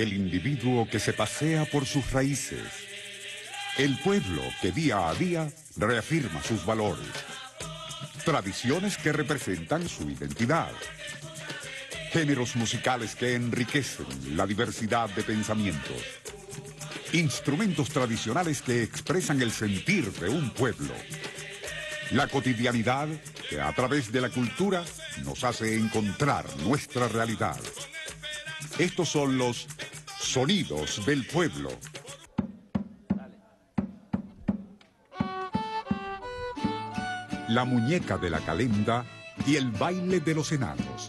el individuo que se pasea por sus raíces, el pueblo que día a día reafirma sus valores, tradiciones que representan su identidad, géneros musicales que enriquecen la diversidad de pensamientos, instrumentos tradicionales que expresan el sentir de un pueblo, la cotidianidad que a través de la cultura nos hace encontrar nuestra realidad. Estos son los sonidos del pueblo. La muñeca de la calenda y el baile de los enanos.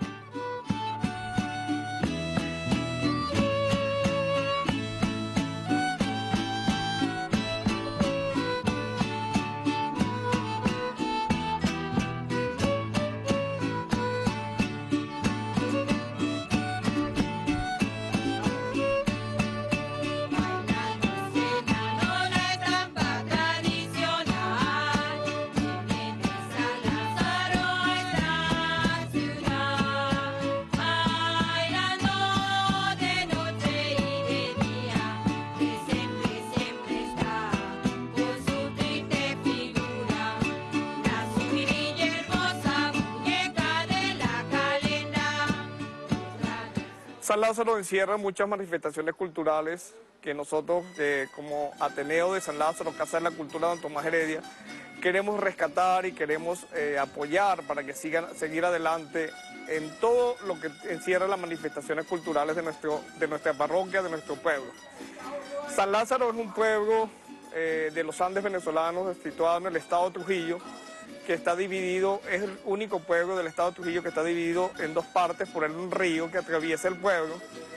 San Lázaro encierra muchas manifestaciones culturales que nosotros, como Ateneo de San Lázaro, Casa de la Cultura de Don Tomás Heredia, queremos rescatar y queremos apoyar para que seguir adelante en todo lo que encierra las manifestaciones culturales de nuestra parroquia, de nuestro pueblo. San Lázaro es un pueblo de los Andes venezolanos, situado en el estado de Trujillo, que está dividido, es el único pueblo del estado de Trujillo que está dividido en dos partes por un río que atraviesa el pueblo,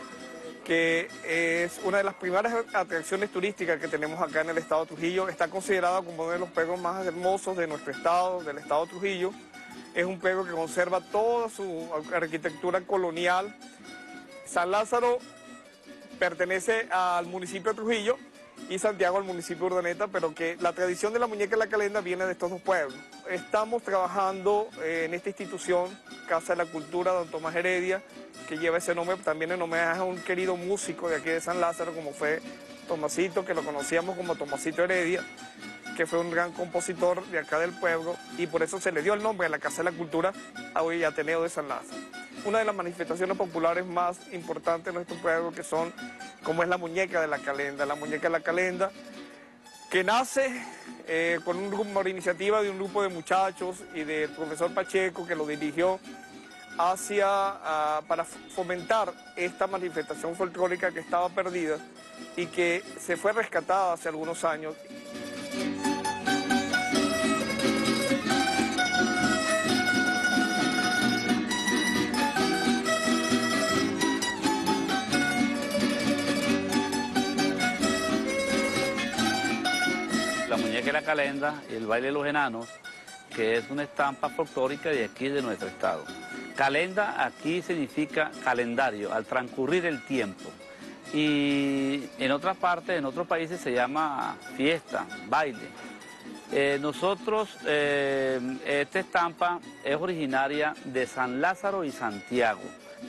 que es una de las primeras atracciones turísticas que tenemos acá en el estado de Trujillo. Está considerado como uno de los pueblos más hermosos de nuestro estado, del estado de Trujillo. Es un pueblo que conserva toda su arquitectura colonial. San Lázaro pertenece al municipio de Trujillo y Santiago al municipio de Urdaneta, pero que la tradición de la muñeca de la calenda viene de estos dos pueblos. Estamos trabajando en esta institución, Casa de la Cultura Don Tomás Heredia, que lleva ese nombre también en homenaje a un querido músico de aquí de San Lázaro, como fue Tomasito, que lo conocíamos como Tomasito Heredia, que fue un gran compositor de acá del pueblo, y por eso se le dio el nombre de la Casa de la Cultura a hoy Ateneo de San Lázaro. Una de las manifestaciones populares más importantes de nuestro pueblo, que son, como es la muñeca de la calenda. La muñeca de la calenda, que nace con una iniciativa de un grupo de muchachos y del profesor Pacheco, que lo dirigió para fomentar esta manifestación folclórica que estaba perdida y que se fue rescatada hace algunos años. La muñeca de la calenda y el baile de los enanos, que es una estampa folclórica de aquí de nuestro estado. Calenda aquí significa calendario, al transcurrir el tiempo. Y en otras partes, en otros países se llama fiesta, baile. Esta estampa es originaria de San Lázaro y Santiago.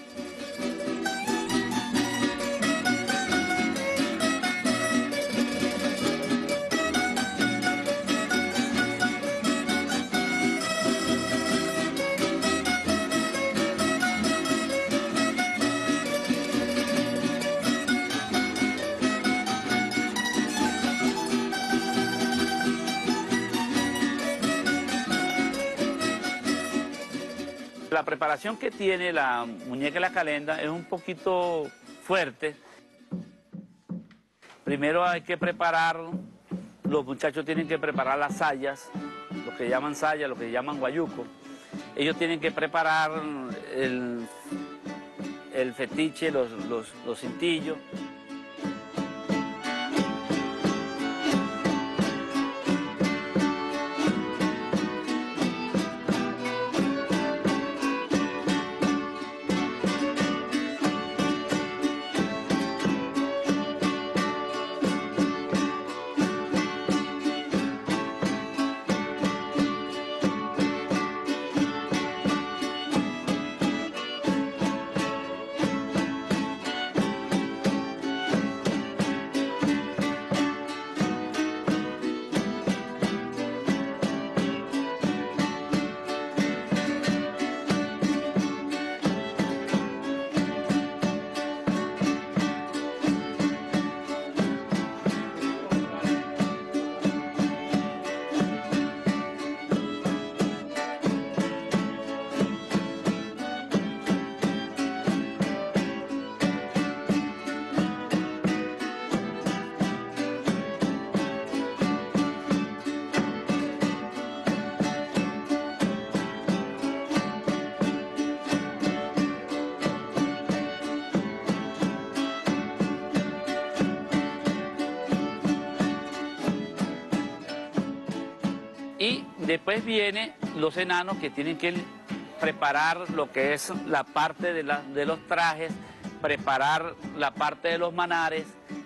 La preparación que tiene la muñeca de la calenda es un poquito fuerte. Primero hay que preparar, los muchachos tienen que preparar las sayas, lo que llaman sayas, lo que llaman guayuco. Ellos tienen que preparar el fetiche, los cintillos. Y después vienen los enanos que tienen que preparar lo que es la parte de los trajes, preparar la parte de los manares.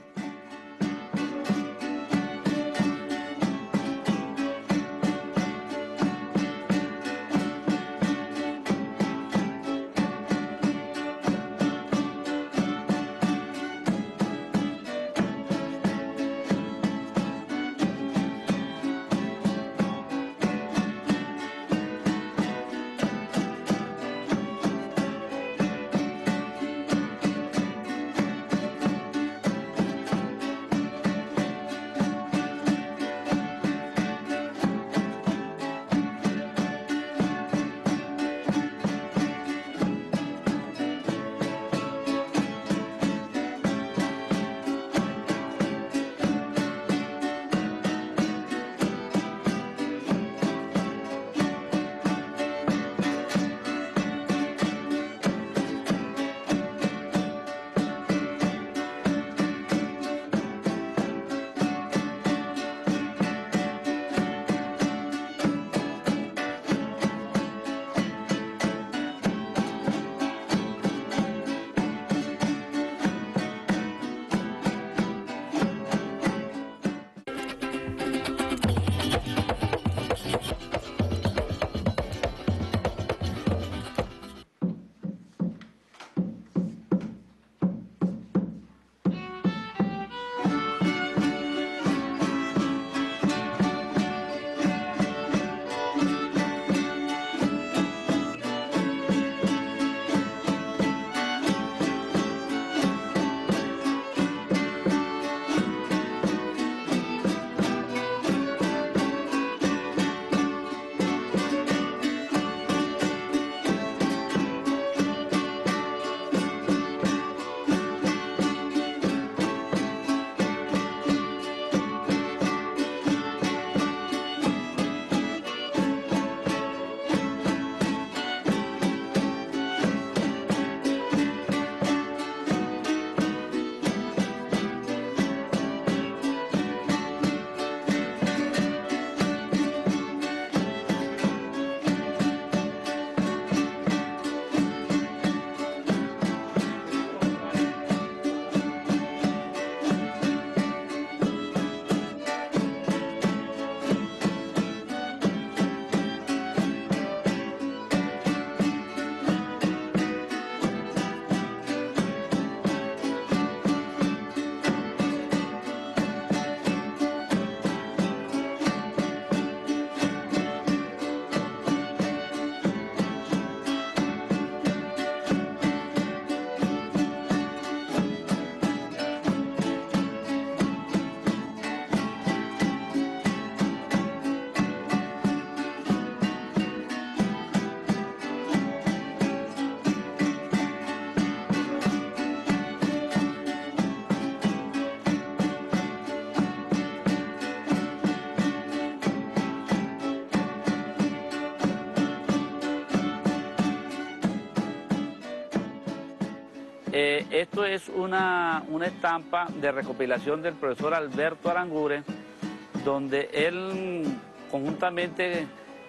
Esto es una estampa de recopilación del profesor Alberto Aranguren, donde él conjuntamente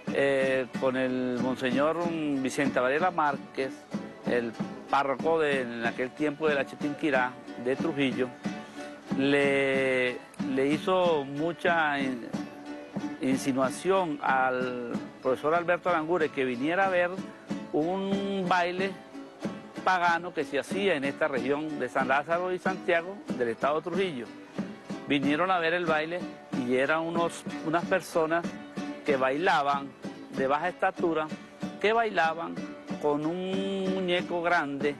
con el monseñor Vicente Varela Márquez, el párroco en aquel tiempo de la Chiquinquirá de Trujillo, le hizo mucha insinuación al profesor Alberto Aranguren que viniera a ver un baile pagano que se hacía en esta región de San Lázaro y Santiago del estado de Trujillo. Vinieron a ver el baile y eran unas personas que bailaban de baja estatura, que bailaban con un muñeco grande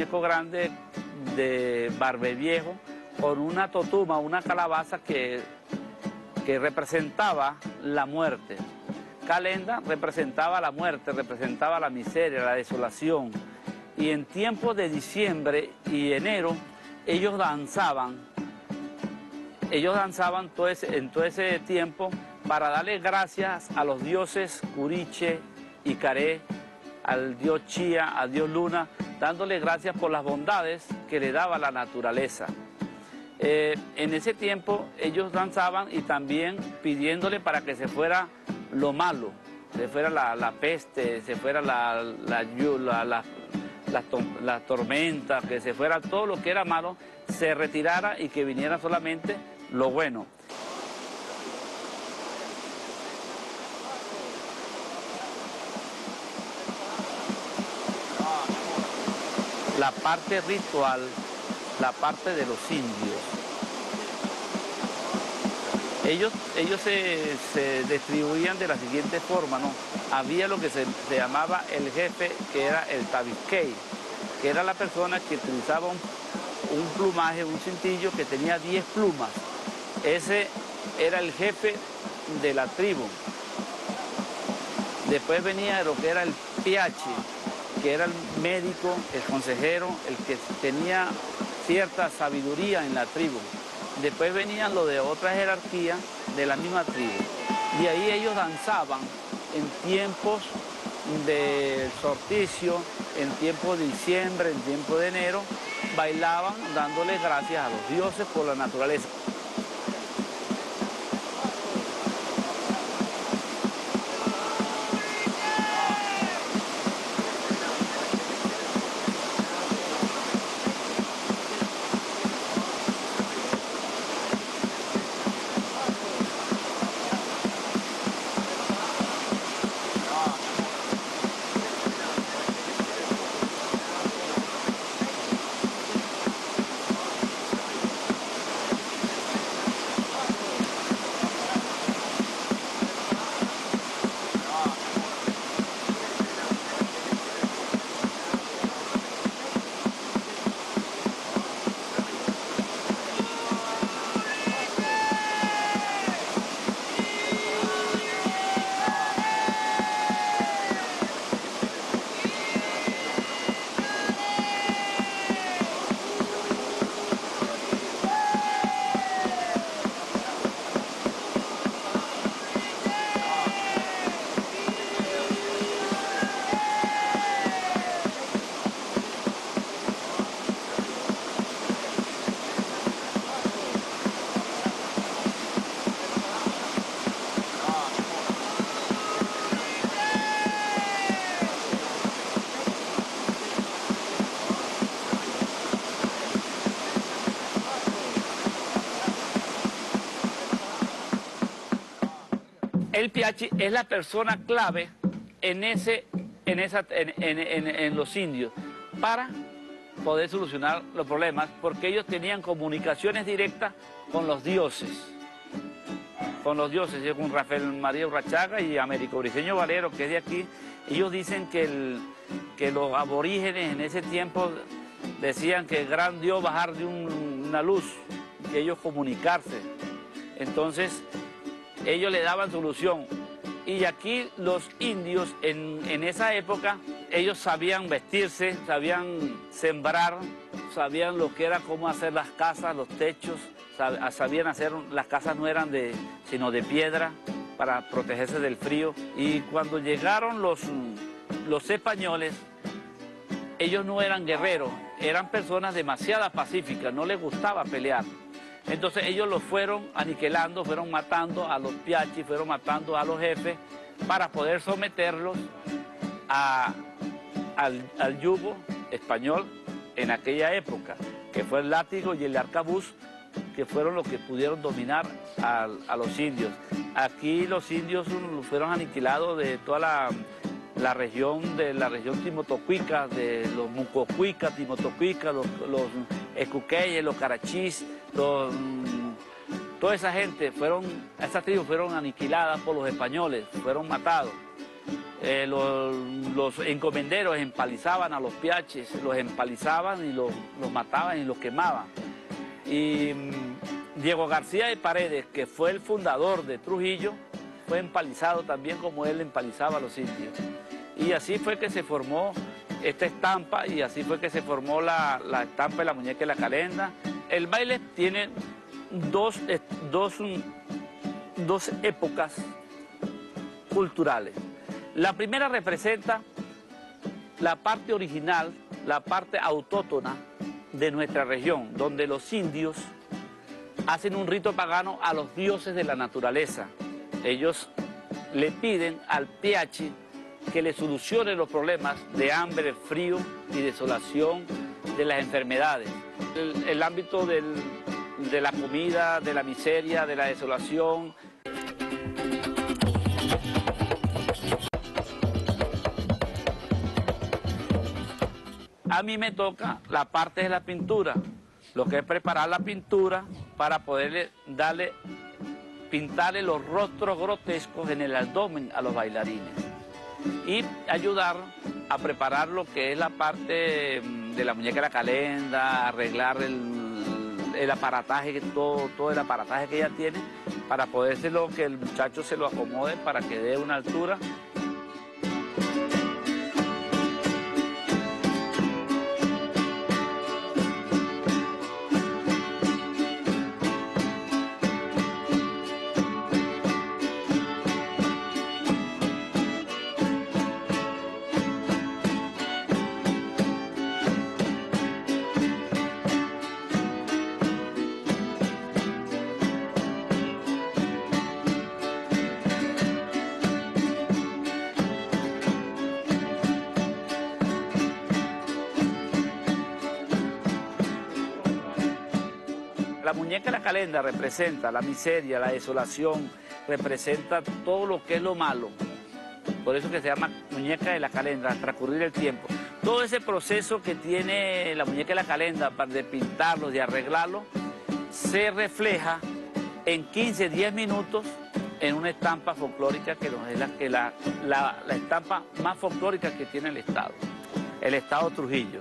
de Barbeviejo, con una totuma, una calabaza que representaba la muerte. Calenda representaba la muerte, representaba la miseria, la desolación. Y en tiempos de diciembre y enero, ellos danzaban en todo ese tiempo para darle gracias a los dioses Curiche y Caré, al dios Chía, a dios Luna, dándole gracias por las bondades que le daba la naturaleza. En ese tiempo ellos danzaban y también pidiéndole para que se fuera lo malo, se fuera la peste, se fuera la tormenta, que se fuera todo lo que era malo, se retirara y que viniera solamente lo bueno. La parte ritual, la parte de los indios. Ellos se distribuían de la siguiente forma, ¿no? Había lo que se llamaba el jefe, que era el tabiquey, que era la persona que utilizaba un plumaje, un cintillo que tenía 10 plumas. Ese era el jefe de la tribu. Después venía lo que era el piachi, que era el médico, el consejero, el que tenía cierta sabiduría en la tribu. Después venían lo de otra jerarquía de la misma tribu. Y ahí ellos danzaban en tiempos de solsticio, en tiempo de diciembre, en tiempo de enero, bailaban dándoles gracias a los dioses por la naturaleza. El piachi es la persona clave en los indios para poder solucionar los problemas, porque ellos tenían comunicaciones directas con los dioses. Con Rafael María Urrachaga y Américo Briceño Valero, que es de aquí. Ellos dicen que los aborígenes en ese tiempo decían que el gran Dios bajar de una luz, que ellos comunicarse. Entonces, ellos le daban solución. Y aquí los indios, en esa época, ellos sabían vestirse, sabían sembrar, sabían lo que era cómo hacer las casas, los techos, sabían hacer, las casas no eran sino de piedra para protegerse del frío. Y cuando llegaron los españoles, ellos no eran guerreros, eran personas demasiado pacíficas, no les gustaba pelear. Entonces ellos los fueron aniquilando, fueron matando a los piachis, fueron matando a los jefes para poder someterlos al yugo español en aquella época, que fue el látigo y el arcabuz, que fueron los que pudieron dominar a los indios. Aquí los indios fueron aniquilados de toda la región Timotocuica, de los Mucocuica, Timotocuica, los Ecuqueyes, los Carachís, toda esa gente, esas tribus fueron aniquiladas por los españoles, fueron matados. Los encomenderos empalizaban a los piaches, los empalizaban y los mataban y los quemaban. Y Diego García de Paredes, que fue el fundador de Trujillo, fue empalizado también como él empalizaba a los indios. Y así fue que se formó esta estampa y así fue que se formó la estampa de la muñeca de la calenda. El baile tiene dos épocas culturales. La primera representa la parte original, la parte autóctona de nuestra región, donde los indios hacen un rito pagano a los dioses de la naturaleza. Ellos le piden al PH que le solucione los problemas de hambre, frío y desolación, de las enfermedades. El ámbito de la comida, de la miseria, de la desolación. A mí me toca la parte de la pintura, lo que es preparar la pintura para poderle pintarle los rostros grotescos en el abdomen a los bailarines y ayudar a preparar lo que es la parte de la muñeca de la calenda, arreglar el aparataje, todo el aparataje que ella tiene para podérselo, que el muchacho se lo acomode para que dé una altura. La muñeca de la calenda representa la miseria, la desolación, representa todo lo que es lo malo. Por eso que se llama muñeca de la calenda, al transcurrir el tiempo. Todo ese proceso que tiene la muñeca de la calenda de pintarlo, de arreglarlo, se refleja en 15, 10 minutos en una estampa folclórica que es la estampa más folclórica que tiene el Estado Trujillo.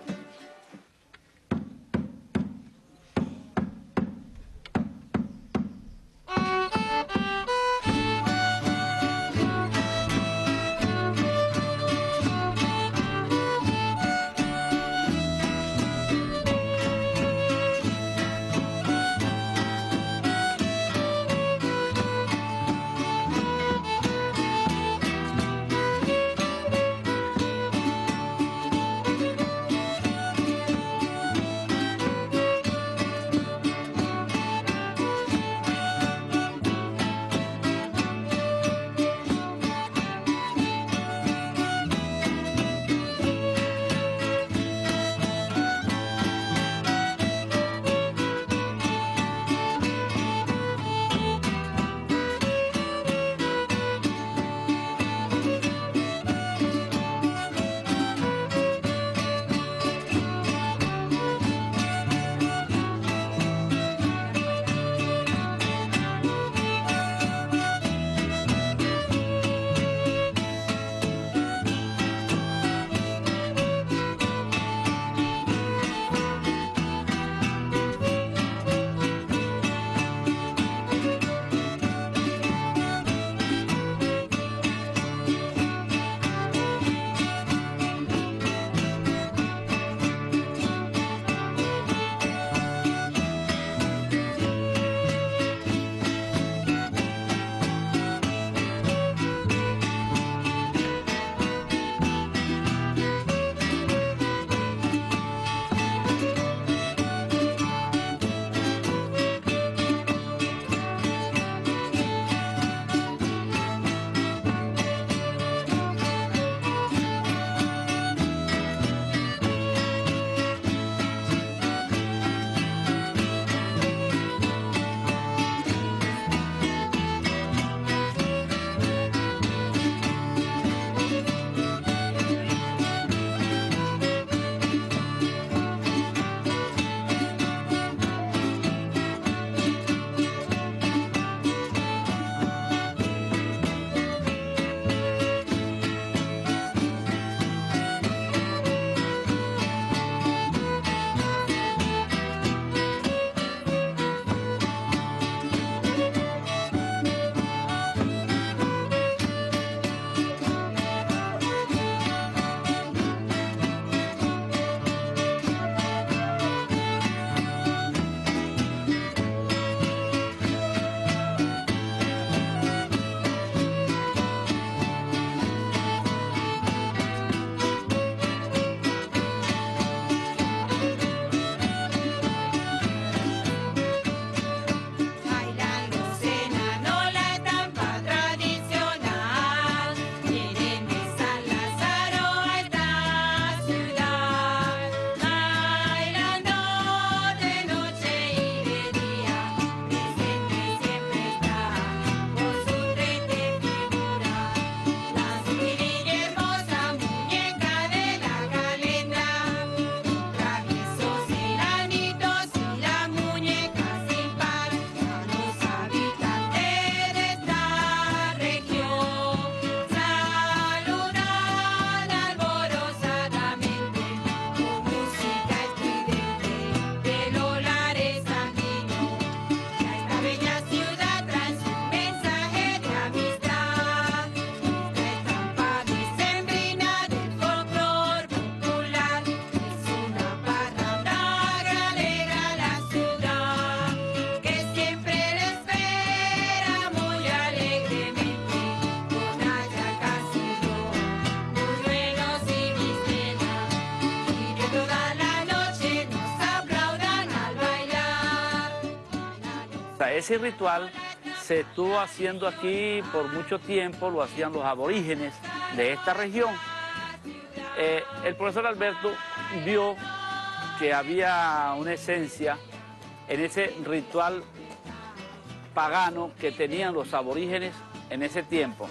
ese ritual se estuvo haciendo aquí por mucho tiempo, lo hacían los aborígenes de esta región. El profesor Alberto vio que había una esencia en ese ritual pagano que tenían los aborígenes en ese tiempo.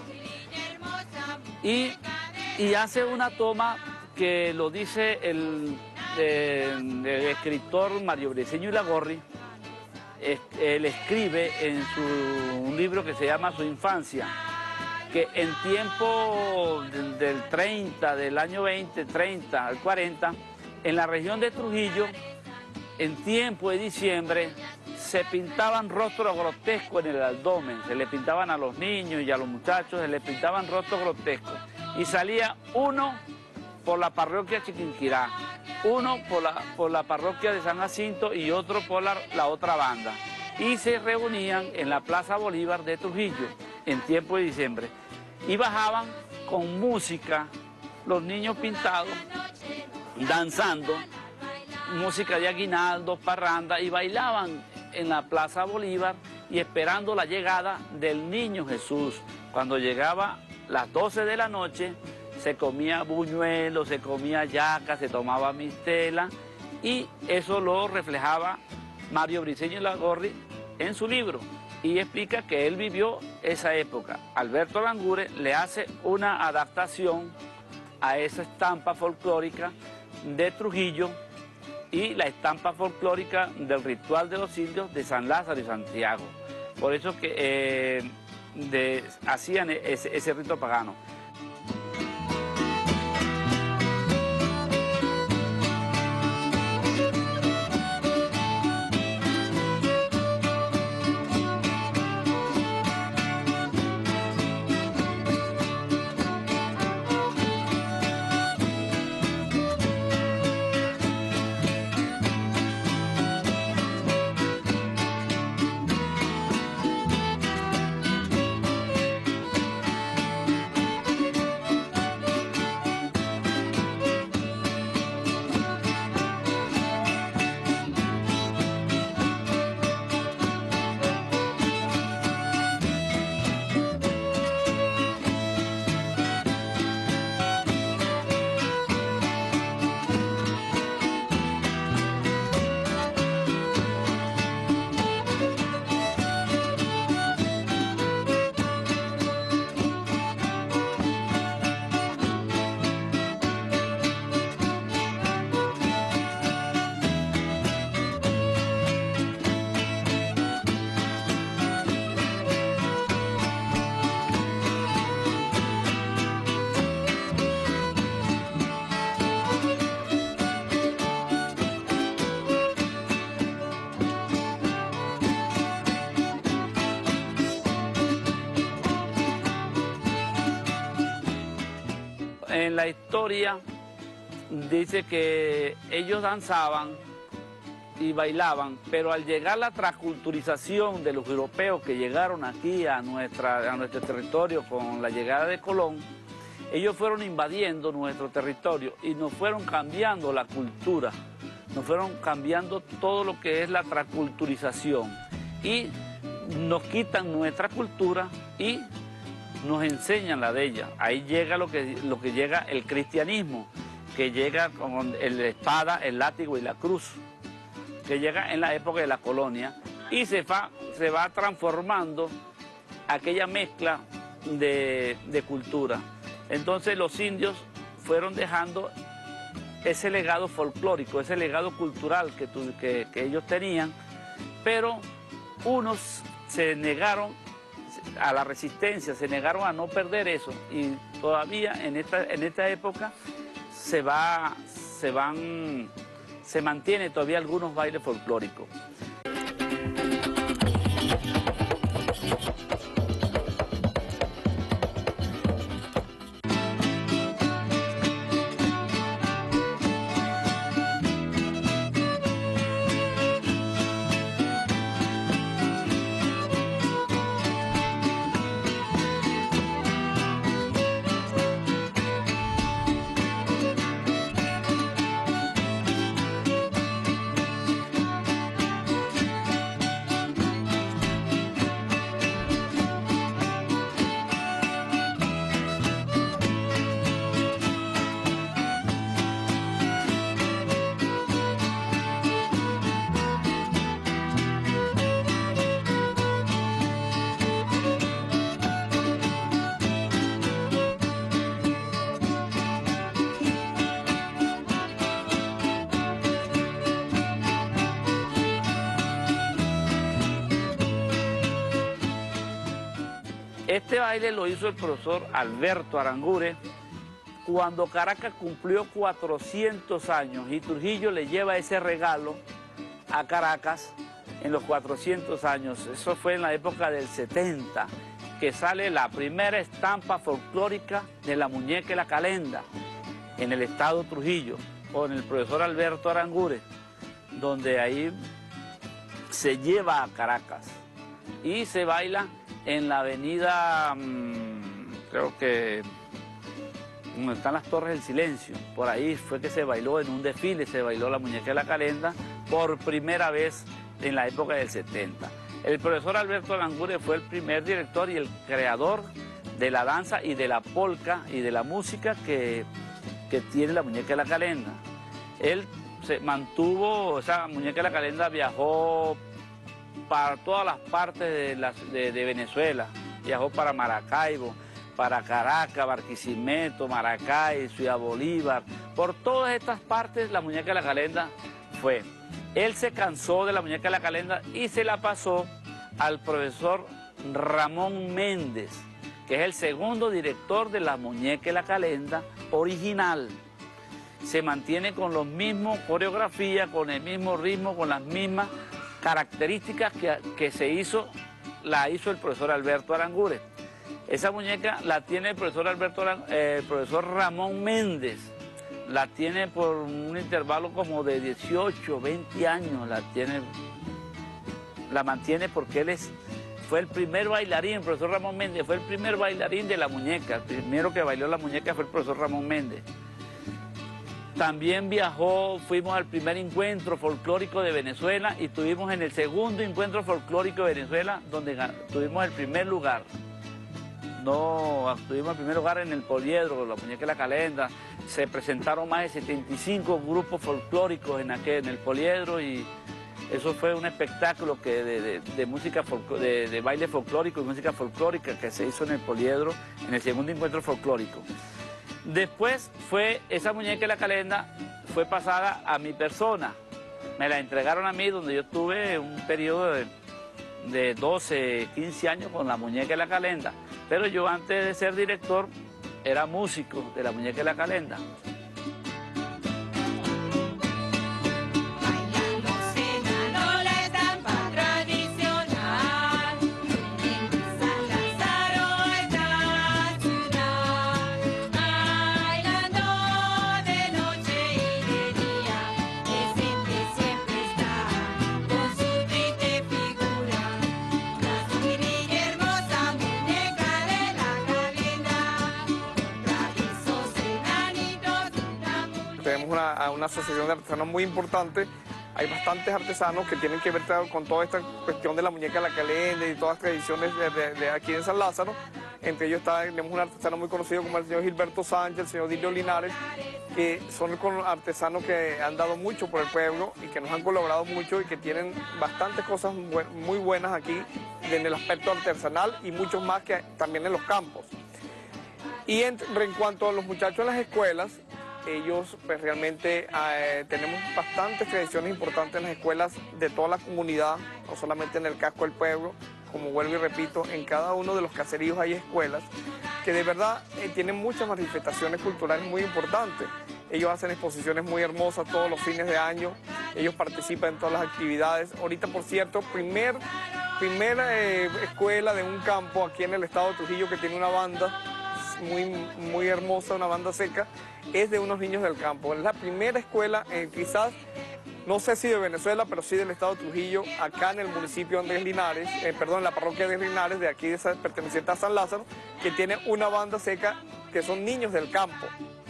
Y hace una toma que lo dice el escritor Mario Briceño Iragorri. Él escribe en un libro que se llama Su infancia, que en tiempo del 30, del año 20, 30 al 40, en la región de Trujillo, en tiempo de diciembre, se pintaban rostros grotescos en el abdomen, se le pintaban a los niños y a los muchachos, se le pintaban rostros grotescos. Y salía uno por la parroquia Chiquinquirá, uno por la parroquia de San Jacinto y otro por la otra banda. Y se reunían en la Plaza Bolívar de Trujillo en tiempo de diciembre. Y bajaban con música, los niños pintados, danzando, música de aguinaldo, parranda, y bailaban en la Plaza Bolívar y esperando la llegada del niño Jesús. Cuando llegaba las 12 de la noche, se comía buñuelo, se comía yaca, se tomaba mistela, y eso lo reflejaba Mario Briceño Iragorri en su libro, y explica que él vivió esa época. Alberto Aranguren le hace una adaptación a esa estampa folclórica de Trujillo y la estampa folclórica del ritual de los indios de San Lázaro y Santiago. Por eso que hacían ese rito pagano. En la historia dice que ellos danzaban y bailaban, pero al llegar la transculturización de los europeos que llegaron aquí a nuestro territorio con la llegada de Colón, ellos fueron invadiendo nuestro territorio y nos fueron cambiando la cultura, nos fueron cambiando todo lo que es la transculturización, y nos quitan nuestra cultura y nos enseñan la de ella. Ahí llega lo que llega el cristianismo, que llega con la espada, el látigo y la cruz, que llega en la época de la colonia, y se va transformando aquella mezcla de cultura. Entonces los indios fueron dejando ese legado folclórico, ese legado cultural que ellos tenían, pero unos se negaron a la resistencia, se negaron a no perder eso, y todavía en esta época se mantiene todavía algunos bailes folclóricos. Este baile lo hizo el profesor Alberto Aranguren cuando Caracas cumplió 400 años y Trujillo le lleva ese regalo a Caracas en los 400 años. Eso fue en la época del 70, que sale la primera estampa folclórica de la muñeca y la calenda en el estado Trujillo, con el profesor Alberto Aranguren, donde ahí se lleva a Caracas y se baila en la avenida, creo que donde están las Torres del Silencio. Por ahí fue que se bailó en un desfile, se bailó la muñeca de la calenda por primera vez en la época del 70. El profesor Alberto Aranguren fue el primer director y el creador de la danza y de la polca y de la música que tiene la muñeca de la calenda. Él se mantuvo, esa muñeca de la calenda viajó para todas las partes de Venezuela, viajó para Maracaibo, para Caracas, Barquisimeto, Maracay, Ciudad Bolívar. Por todas estas partes la muñeca de la calenda fue. Él se cansó de la muñeca de la calenda y se la pasó al profesor Ramón Méndez, que es el segundo director de la muñeca de la calenda original. Se mantiene con los mismos coreografías, con el mismo ritmo, con las mismas características que la hizo el profesor Alberto Aranguren. Esa muñeca la tiene el profesor Ramón Méndez, la tiene por un intervalo como de 18, 20 años, la mantiene porque fue el primer bailarín, el profesor Ramón Méndez fue el primer bailarín de la muñeca, el primero que bailó la muñeca fue el profesor Ramón Méndez. También fuimos al primer encuentro folclórico de Venezuela y tuvimos en el segundo encuentro folclórico de Venezuela donde tuvimos el primer lugar. Tuvimos el primer lugar en el Poliedro, con la muñeca de la calenda. Se presentaron más de 75 grupos folclóricos en el Poliedro y eso fue un espectáculo de música de baile folclórico y música folclórica que se hizo en el Poliedro en el segundo encuentro folclórico. Después esa muñeca de la calenda fue pasada a mi persona. Me la entregaron a mí, donde yo tuve un periodo de 12, 15 años con la muñeca de la calenda. Pero yo antes de ser director era músico de la muñeca de la calenda. Tenemos una asociación de artesanos muy importante. Hay bastantes artesanos que tienen que ver con toda esta cuestión de la muñeca de la calenda y todas las tradiciones de aquí en San Lázaro. Entre ellos tenemos un artesano muy conocido como el señor Gilberto Sánchez, el señor Dilio Linares, que son artesanos que han dado mucho por el pueblo y que nos han colaborado mucho y que tienen bastantes cosas muy buenas aquí en el aspecto artesanal y muchos más que también en los campos. Y en cuanto a los muchachos en las escuelas, ellos pues realmente tenemos bastantes tradiciones importantes en las escuelas de toda la comunidad, no solamente en el casco del pueblo, como vuelvo y repito, en cada uno de los caseríos hay escuelas que de verdad tienen muchas manifestaciones culturales muy importantes. Ellos hacen exposiciones muy hermosas todos los fines de año, ellos participan en todas las actividades. Ahorita, por cierto, primera escuela de un campo aquí en el estado de Trujillo que tiene una banda muy hermosa, una banda seca, es de unos niños del campo. Es la primera escuela, quizás, no sé si de Venezuela, pero sí del estado de Trujillo, acá en el municipio de Linares, en la parroquia de Linares, de aquí perteneciente a San Lázaro, que tiene una banda seca que son niños del campo.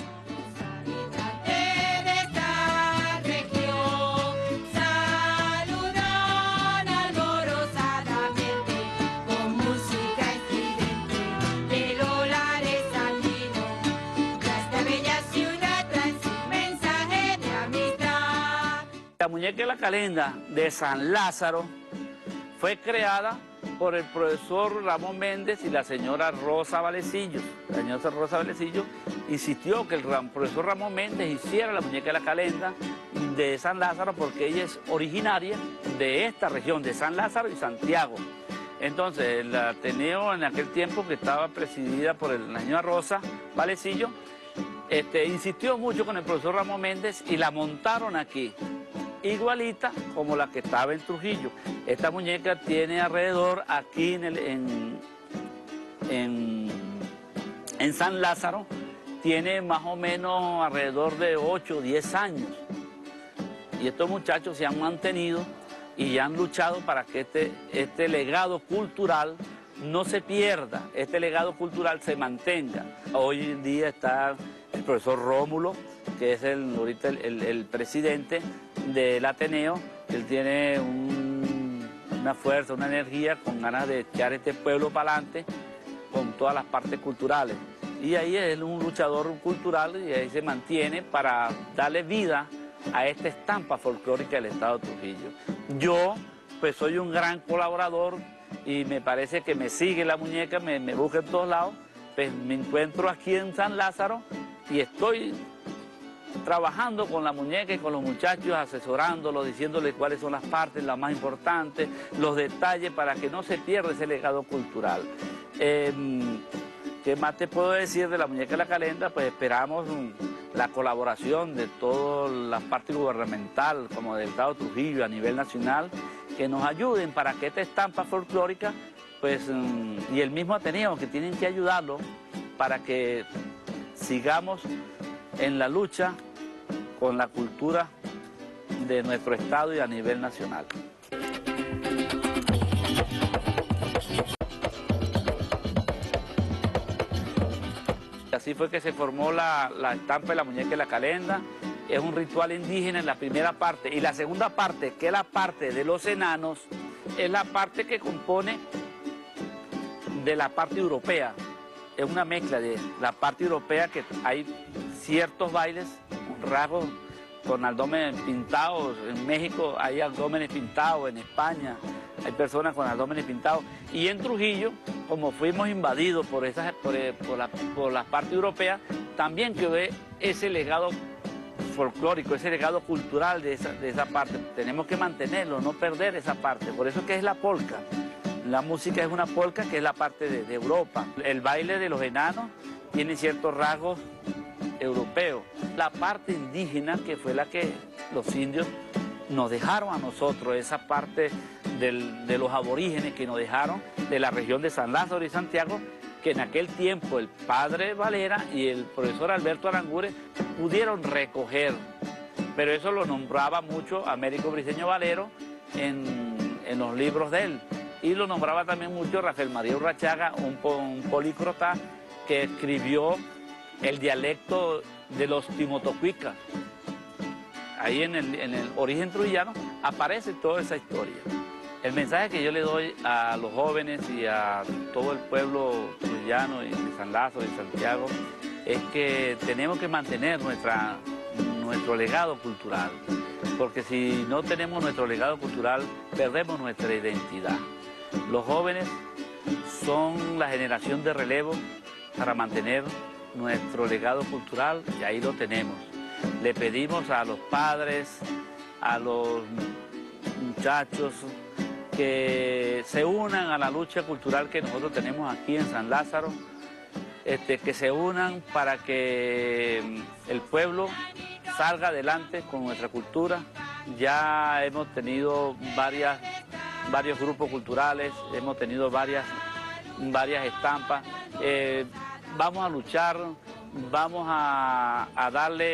La muñeca de la calenda de San Lázaro fue creada por el profesor Ramón Méndez y la señora Rosa Valecillo. La señora Rosa Valecillo insistió que el profesor Ramón Méndez hiciera la muñeca de la calenda de San Lázaro porque ella es originaria de esta región, de San Lázaro y Santiago. Entonces, el Ateneo en aquel tiempo, que estaba presidida por la señora Rosa Valecillo, insistió mucho con el profesor Ramón Méndez y la montaron aquí, igualita como la que estaba en Trujillo. Esta muñeca tiene alrededor, aquí en San Lázaro, tiene más o menos alrededor de 8 o 10 años. Y estos muchachos se han mantenido y han luchado para que este legado cultural no se pierda, este legado cultural se mantenga. Hoy en día está el profesor Rómulo, que es ahorita el presidente del Ateneo. Él tiene una fuerza, una energía, con ganas de echar este pueblo para adelante con todas las partes culturales. Y ahí es un luchador cultural y ahí se mantiene para darle vida a esta estampa folclórica del estado de Trujillo. Yo, pues, soy un gran colaborador y me parece que me sigue la muñeca, me busca en todos lados. Pues me encuentro aquí en San Lázaro y estoy trabajando con la muñeca y con los muchachos, asesorándolos, diciéndoles cuáles son las partes, las más importantes, los detalles, para que no se pierda ese legado cultural. ¿Qué más te puedo decir de la muñeca de la Calenda? Pues esperamos la colaboración de todas las partes gubernamentales, como del estado de Trujillo a nivel nacional, que nos ayuden para que esta estampa folclórica, pues, y el mismo Ateneo, que tienen que ayudarlo para que sigamos en la lucha con la cultura de nuestro estado y a nivel nacional. Así fue que se formó la estampa de la muñeca de la Calenda. Es un ritual indígena en la primera parte. Y la segunda parte, que es la parte de los enanos, es la parte que compone de la parte europea. Es una mezcla de la parte europea, que hay ciertos bailes, rasgos con abdómenes pintados. En México hay abdómenes pintados, en España hay personas con abdómenes pintados. Y en Trujillo, como fuimos invadidos por la parte europea, también quedó ese legado folclórico, ese legado cultural de esa parte. Tenemos que mantenerlo, no perder esa parte. Por eso que es la polca. La música es una polca, que es la parte de Europa. El baile de los enanos tiene ciertos rasgos europeos. La parte indígena, que fue la que los indios nos dejaron a nosotros, esa parte de los aborígenes que nos dejaron de la región de San Lázaro y Santiago, que en aquel tiempo el padre Valera y el profesor Alberto Aranguren pudieron recoger. Pero eso lo nombraba mucho Américo Briceño Valero en los libros de él. Y lo nombraba también mucho Rafael María Urrachaga, un políglota que escribió el dialecto de los timotocuicas. Ahí en el origen trujillano aparece toda esa historia. El mensaje que yo le doy a los jóvenes y a todo el pueblo trujillano y de San Lázaro y Santiago es que tenemos que mantener nuestro legado cultural, porque si no tenemos nuestro legado cultural, perdemos nuestra identidad. Los jóvenes son la generación de relevo para mantener nuestro legado cultural, y ahí lo tenemos. Le pedimos a los padres, a los muchachos, que se unan a la lucha cultural que nosotros tenemos aquí en San Lázaro, que se unan para que el pueblo salga adelante con nuestra cultura. Ya hemos tenido varios grupos culturales, hemos tenido varias estampas. Vamos a luchar, vamos a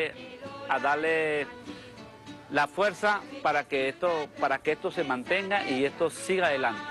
darle la fuerza para que esto se mantenga y esto siga adelante.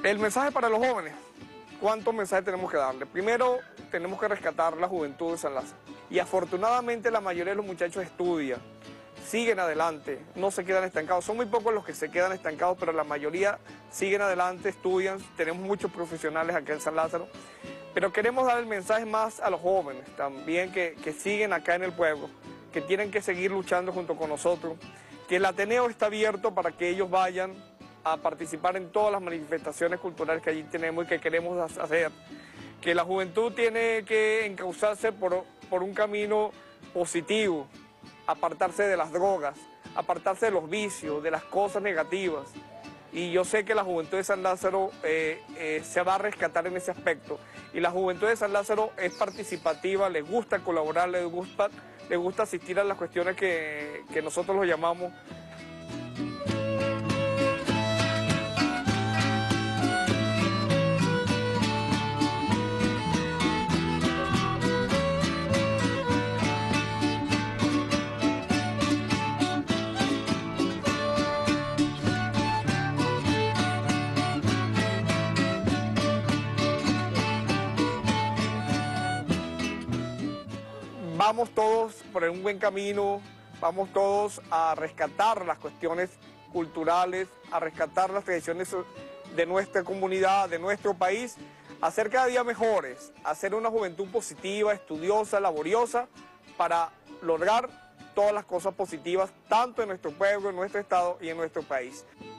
El mensaje para los jóvenes. ¿Cuántos mensajes tenemos que darle? Primero, tenemos que rescatar la juventud de San Lázaro. Y afortunadamente la mayoría de los muchachos estudian, siguen adelante, no se quedan estancados. Son muy pocos los que se quedan estancados, pero la mayoría siguen adelante, estudian. Tenemos muchos profesionales acá en San Lázaro. Pero queremos dar el mensaje más a los jóvenes también que siguen acá en el pueblo, que tienen que seguir luchando junto con nosotros, que el Ateneo está abierto para que ellos vayan a participar en todas las manifestaciones culturales que allí tenemos y que queremos hacer, que la juventud tiene que encauzarse por un camino positivo, apartarse de las drogas, apartarse de los vicios, de las cosas negativas. Y yo sé que la juventud de San Lázaro se va a rescatar en ese aspecto. Y la juventud de San Lázaro es participativa, le gusta colaborar, le gusta asistir a las cuestiones que nosotros lo llamamos. Vamos todos por un buen camino, vamos todos a rescatar las cuestiones culturales, a rescatar las tradiciones de nuestra comunidad, de nuestro país, a ser cada día mejores, a ser una juventud positiva, estudiosa, laboriosa, para lograr todas las cosas positivas, tanto en nuestro pueblo, en nuestro estado y en nuestro país.